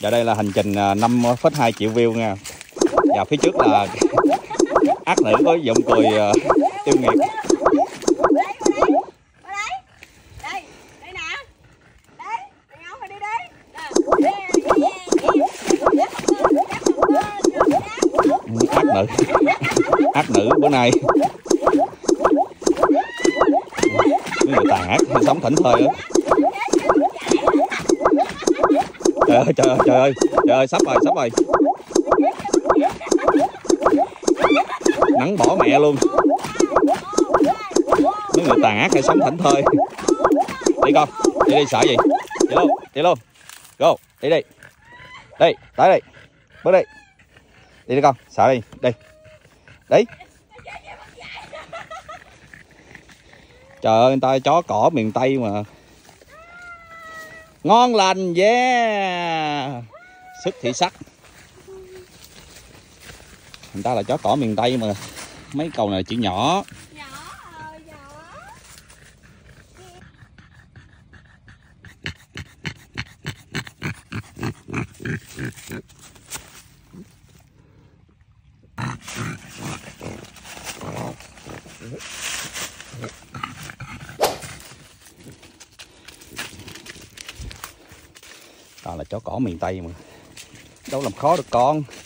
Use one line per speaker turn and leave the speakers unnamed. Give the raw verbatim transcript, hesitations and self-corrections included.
Giờ đây là hành trình năm phẩy hai triệu view nha. Và phía trước là ác nữ có giọng cười uh, yêu nghiệt. Ác nữ, ác nữ bữa nay người tàn ác sống thảnh thơi đó. Trời ơi, trời ơi, trời ơi, trời ơi, sắp rồi, sắp rồi. Nắng bỏ mẹ luôn. Mấy người tàn ác hay sống thảnh thơi. Đi con, đi đi, sợ gì? Đi luôn, đi luôn. Go, đi đi. Đi, tới đi. Bước đi. Đi đi con, sợ đi, đi. Đi. Trời ơi, người ta chó cỏ miền Tây mà. Ngon lành, yeah. Sức thị sắc. Người ta là chó cỏ miền Tây mà. Mấy cầu này chỉ nhỏ. Đó là chó cỏ miền Tây mà. Đâu làm khó được con.